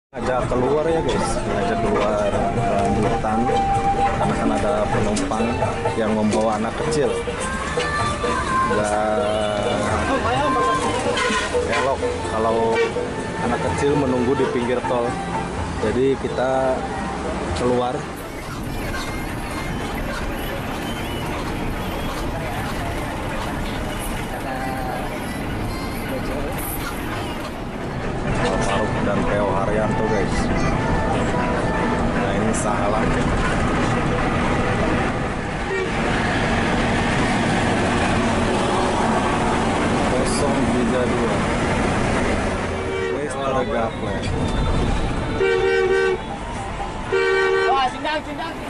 Ngajak keluar ya guys, ngajak keluar rambutan karena kan ada penumpang yang membawa anak kecil. Dan elok kalau anak kecil menunggu di pinggir tol. Jadi kita keluar. Faruk dan Peo Haryanto guys. Nah ini salah. Kosong 32. Wester Gaple. Wah, sindang.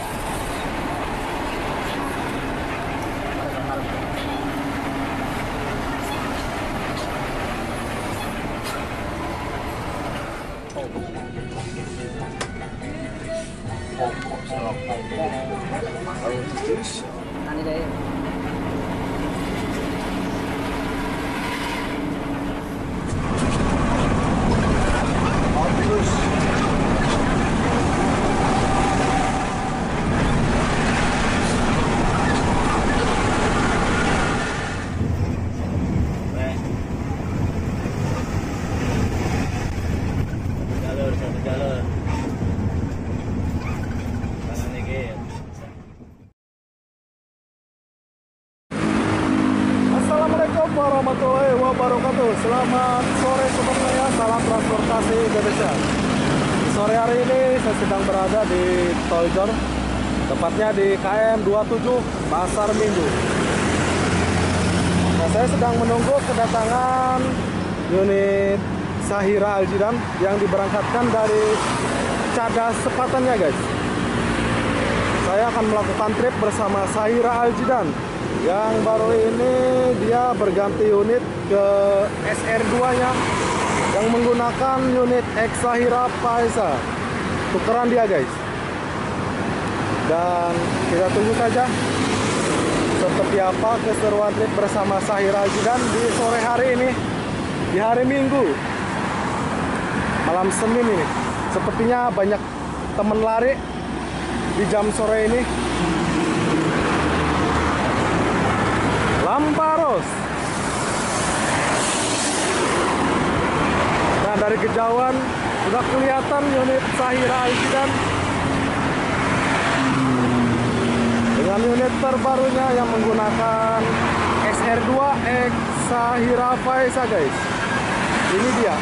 Ani deh. Jalur. Assalamualaikum warahmatullahi wabarakatuh. Selamat sore semuanya, salam transportasi Indonesia. Sore hari ini saya sedang berada di Tol Jor, tepatnya di KM 27 Pasar Minggu. Nah, saya sedang menunggu kedatangan unit Sahira Al-Jidan yang diberangkatkan dari Cadas Sepatannya guys. Saya akan melakukan trip bersama Sahira Al-Jidan yang baru ini dia berganti unit ke SR2 nya yang menggunakan unit X Sahira Faeza. Tukeran dia guys. Dan kita tunggu saja seperti apa keseruan trip bersama Sahira Al-Jidan di sore hari ini, di hari Minggu malam Senin ini. Sepertinya banyak temen lari di jam sore ini. Lamparos. Nah, dari kejauhan sudah kelihatan unit Sahira Al-Jidan dengan unit terbarunya yang menggunakan SR2 X Sahira Faeza guys. Ini dia.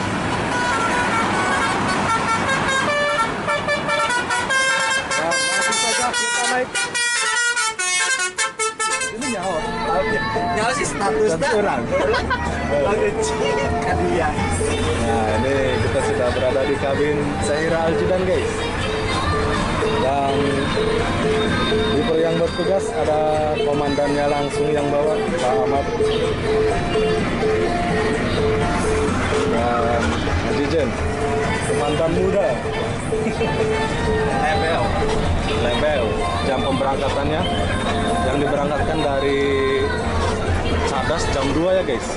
Nah, langsung saja kita naik. Ini nyawa sih statusnya orang. Nah ini kita sudah berada di kabin Sahira Al-Jidan guys. Dan di yang bertugas ada komandannya langsung yang bawa, Pak Ahmad. Dan Ajijen, komandan muda. Lebel jam pemberangkatannya yang diberangkatkan dari Cadas jam 2 ya guys,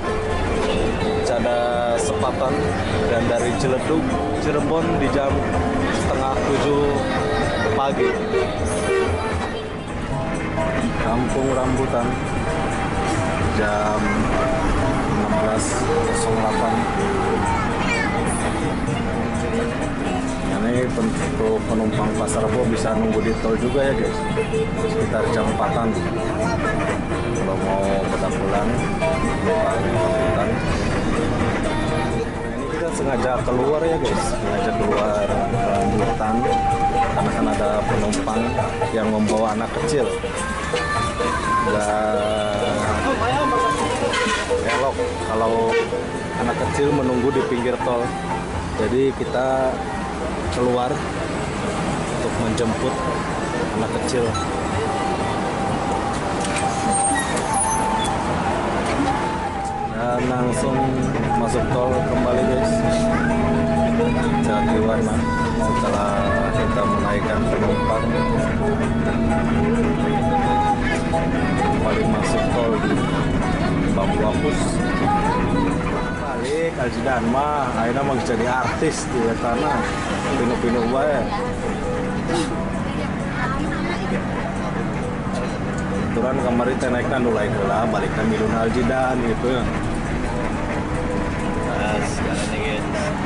Cadas Sepatan, dan dari Ciledug Cirebon di jam setengah 7 pagi. Kampung Rambutan jam 16.08. Ini untuk penumpang Pasar Rebo bisa nunggu di tol juga ya guys, sekitar jam 4-an kalau mau pada pulang. Nah, ini kita sengaja keluar ya guys, sengaja keluar rambutan karena kan ada penumpang yang membawa anak kecil. Dan elok kalau anak kecil menunggu di pinggir tol. Jadi kita keluar untuk menjemput anak kecil. Dan langsung masuk tol kembali guys, Jatiwarna. Setelah kita menaikkan penumpang, kembali masuk tol di Bambu Apus. balik Aljidan mah akhirnya mau jadi artis di tanah pinu-pinu bae. Aturan kemarin teh naikna nu lain heula balikna milun Aljidan gitu ya. Mas, jalan dikit.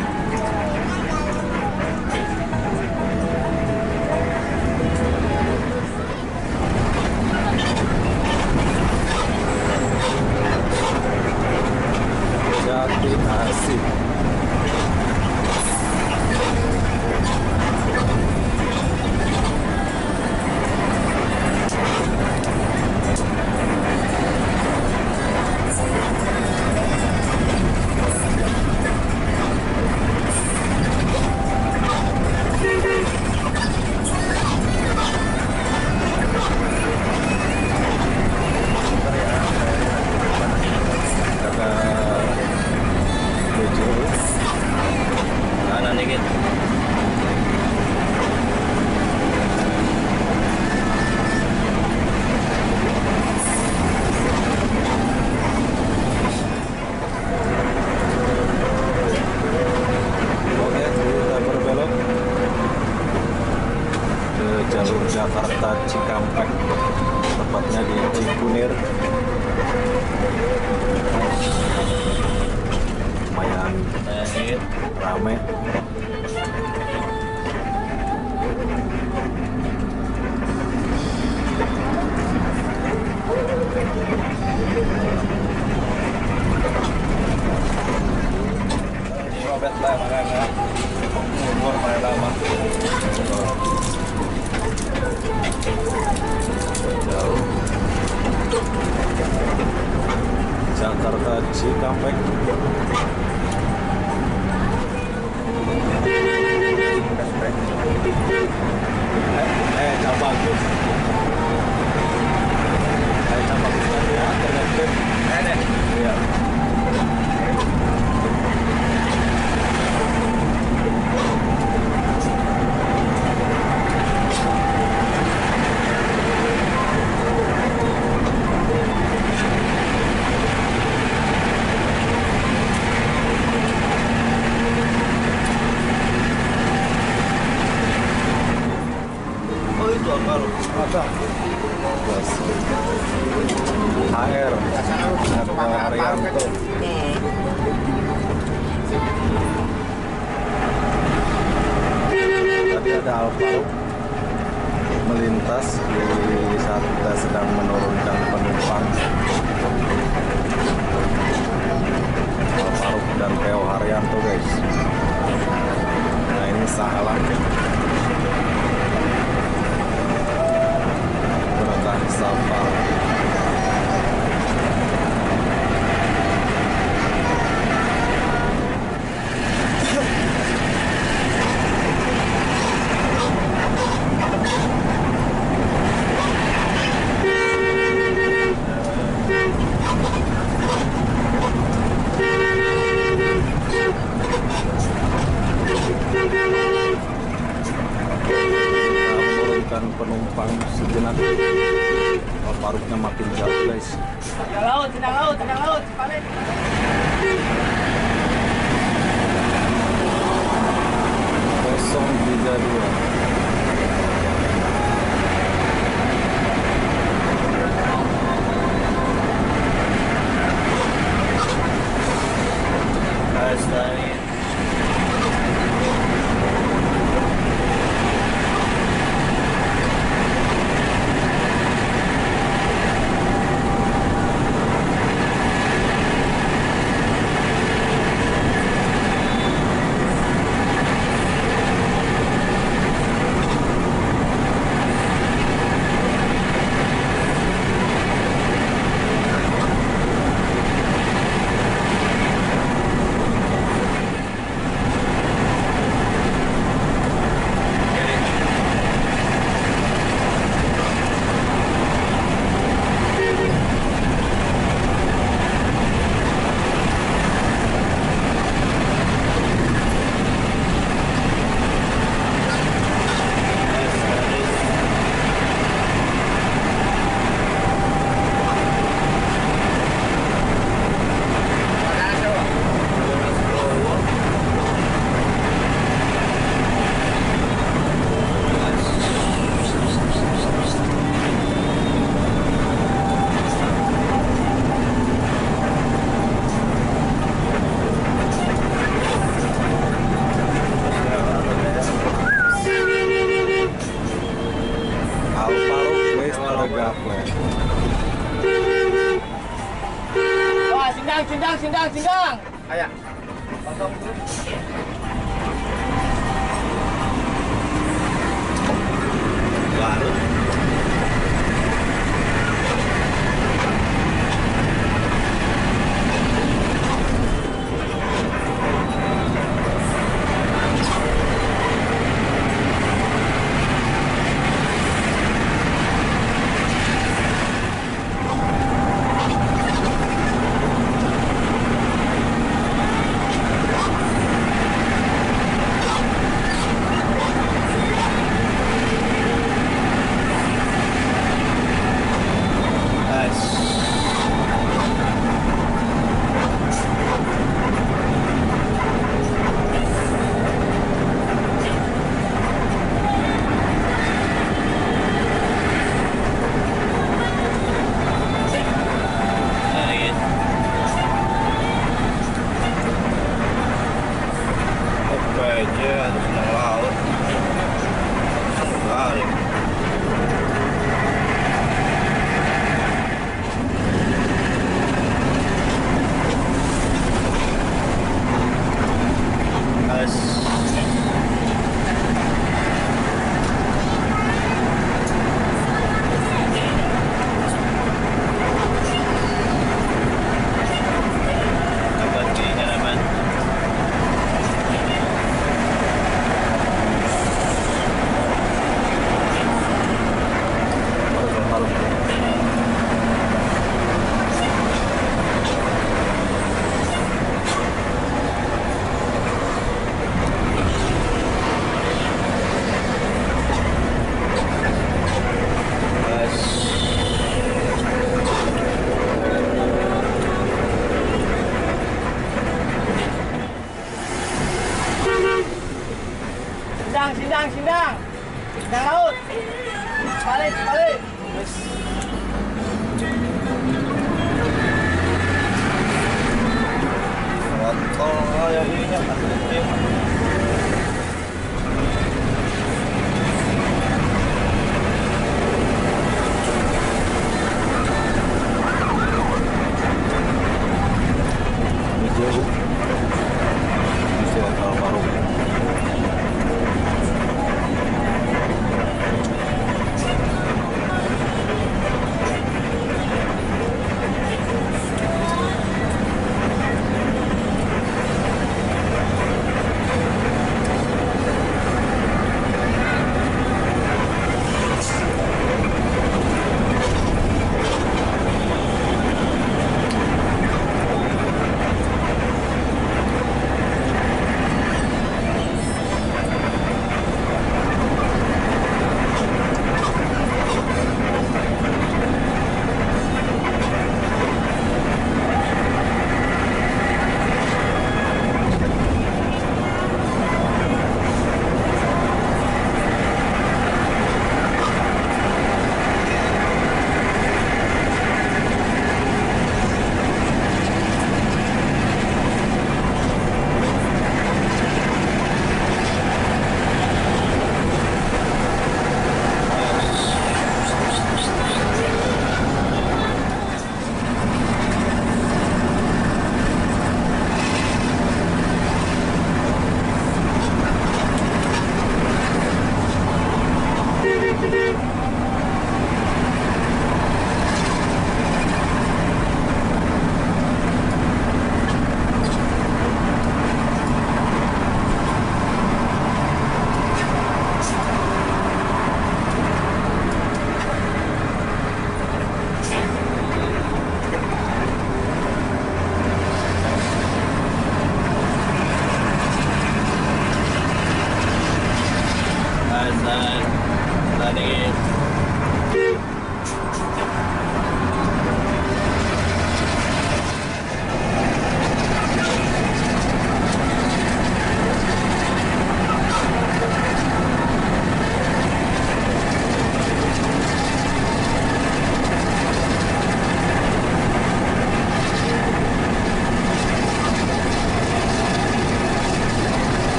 Jati Asih. Kanan dikit. Oke, kita berbelok ke jalur Jakarta Cikampek, tepatnya di Cikunir. Lumayan Dikit. rame. Ini mah bet lah makanya. Umur paling lama. Jauh. Jakarta Cikampek. Bagus. Bagus tadi ya, tergantung. Iya. Oh itu apa lu? Ada. Plus. HR. Haryanto. Tadi ada Alvaro melintas di saat kita sedang menurunkan penumpang. Alvaro dan Theo Haryanto guys. Nah ini salah menggunakan safar. Menurunkan penumpang sejenak. Paruknya makin jauh guys. Tendang laut, balik. Kosong 32. Guys, tadi. Sindang. Ayah. Pasang dulu. Baru. Sindang laut. Balik. Oh, yang ini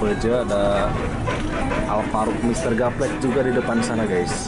Beja, ada Alfaruk Mister Gaplek juga di depan sana guys.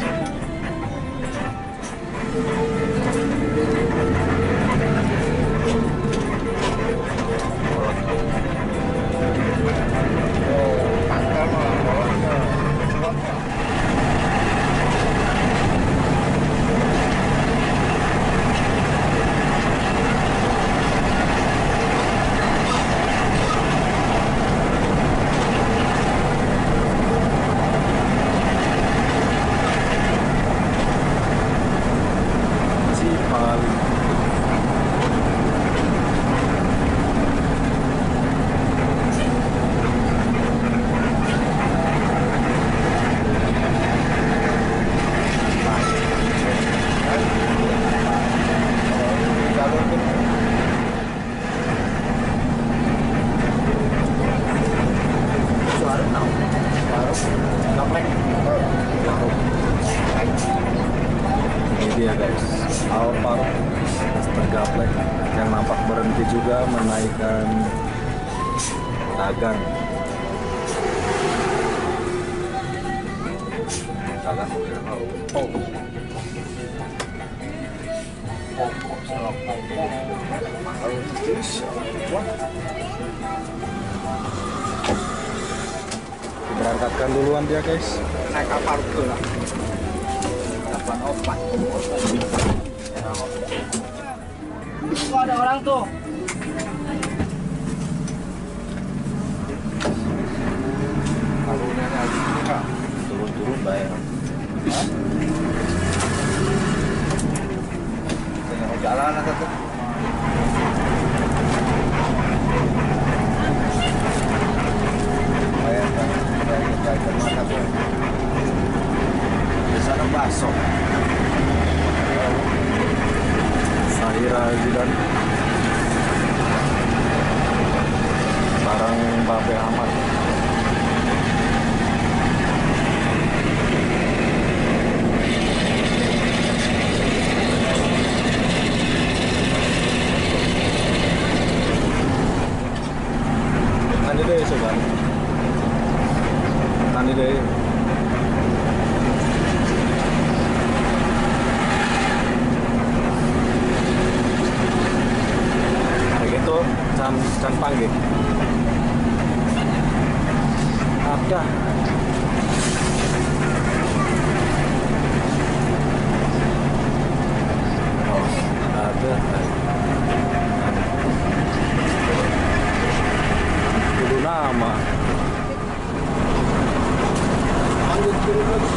Ini dia guys, Alfaruk Mister Gaplek yang nampak berhenti juga menaikkan dagang. Berangkatkan duluan dia guys. Naik kapal betul lah. Dapat opat. Tuh ada orang tuh. Turun-turun bayar. Tengok jalan atau tuh. Di sana bakso. Sahira Aljidan. Barang Babe Ahmad. Tani deh sobat. Tani deh. Begitu can panggil. Ada. Oh, ada. Kudu nama. Lanjut turun lagi.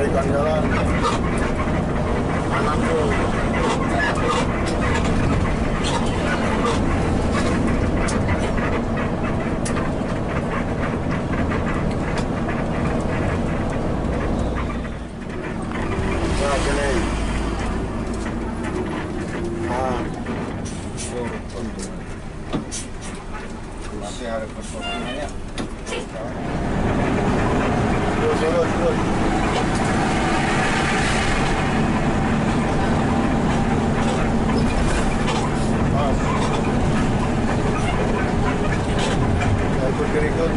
perbaikan jalan anakku. Nah, sini. Nanti ada persoalannya. Terus. Mas. Ya, ikut.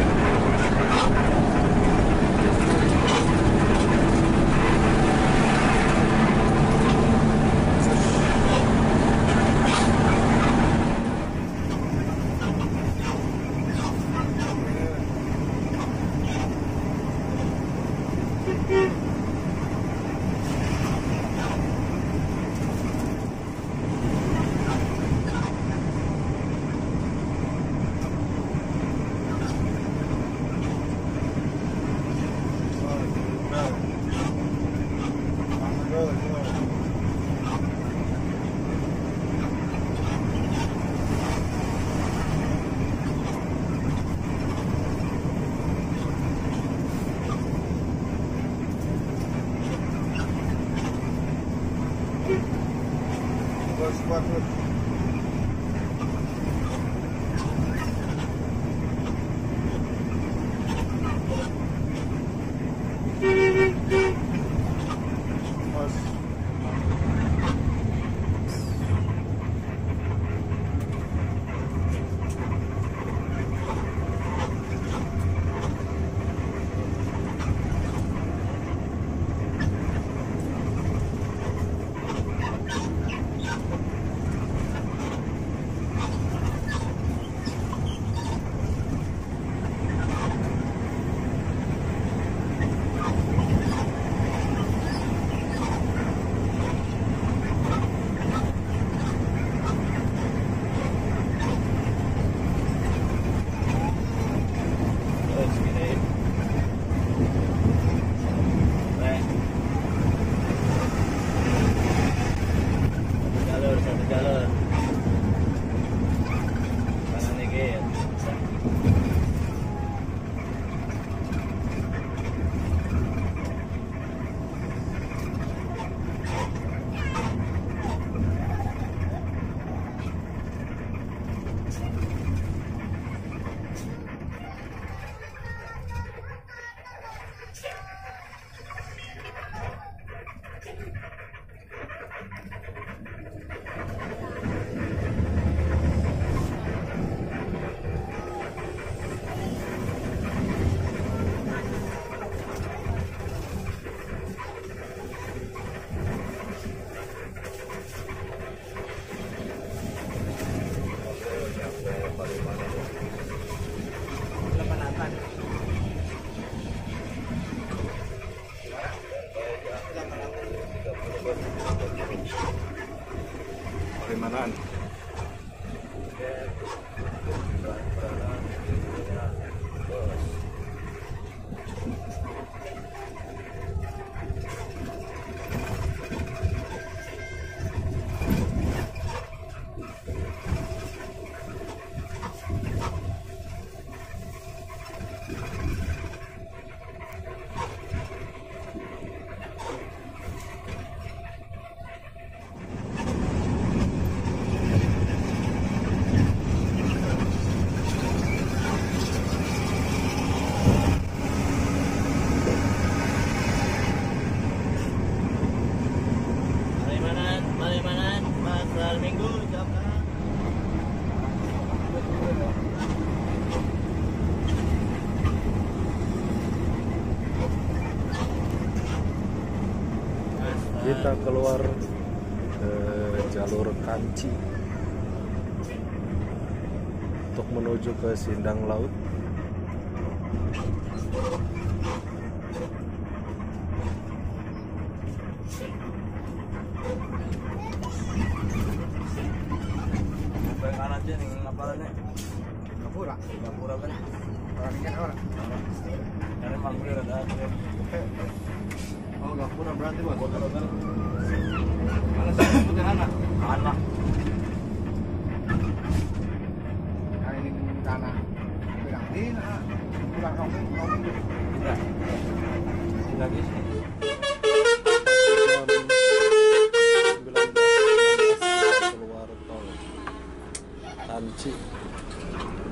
Palimanan. Palimanan, pasar Minggu, Jakarta. Kita keluar ke jalur Kanci untuk menuju ke Sindang Laut. Kanan aja nih ngapalannya. Kapura kan. Orang kan orang. Karena manggil ada. Oh, nggak kurang berarti bos. Mana sih putih anak? Anak. Nah ini tanah. Bilang ini kurang rombeng. Tidak. Lagi sih. Keluar tol Tanci.